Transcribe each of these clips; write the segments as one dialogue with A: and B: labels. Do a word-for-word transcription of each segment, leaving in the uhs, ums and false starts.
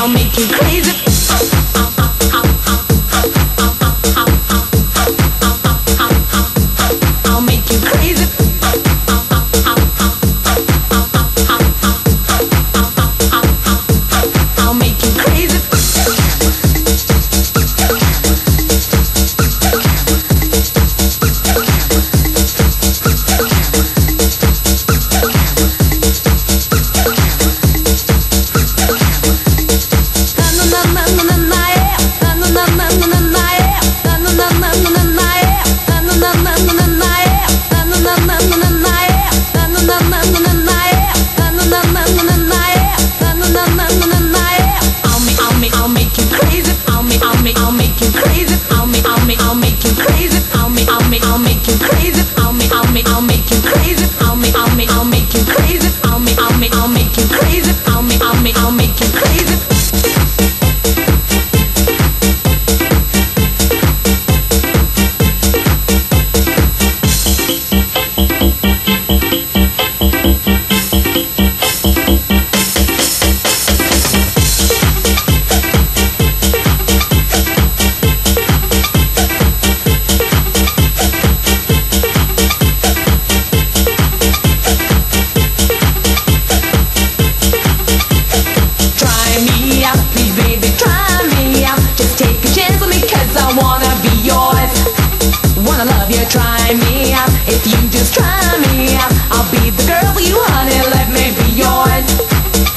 A: I'll make you crazy. I'll make you crazy. I'll make you crazy. Try me out, if you just try me out, I'll be the girl for you, honey, let me be yours.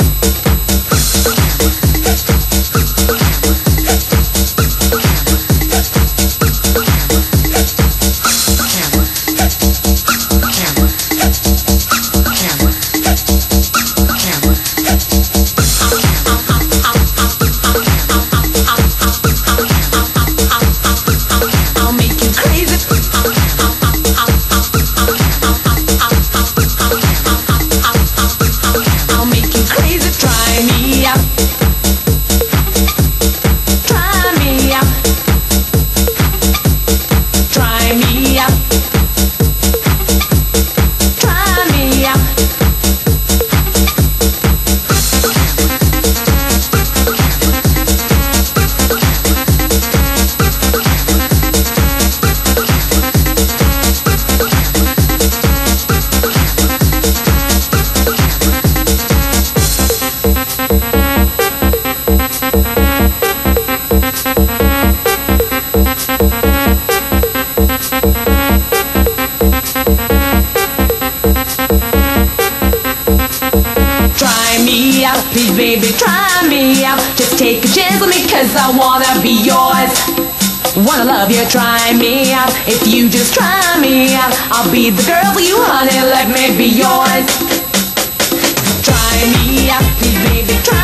A: Please baby, try me out. Just take a chance with me, cause I wanna be yours. Wanna love you, try me out. If you just try me out, I'll be the girl for you, honey, let me be yours. Try me out, please baby, try